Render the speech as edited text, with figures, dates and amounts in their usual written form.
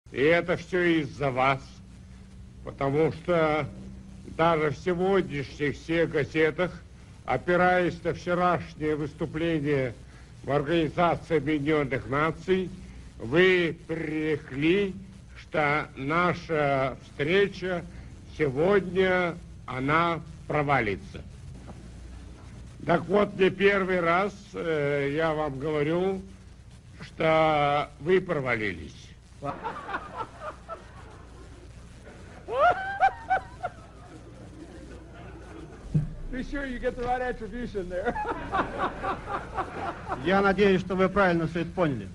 И это все из-за вас. Потому что даже в сегодняшних всех газетах, опираясь на вчерашнее выступление в Организации Объединенных Наций, вы пререкли, что наша встреча сегодня, она провалится. Так вот, не первый раз я вам говорю, что вы провалились. Be sure you get the right attribution there. Я надеюсь, что вы правильно все это поняли.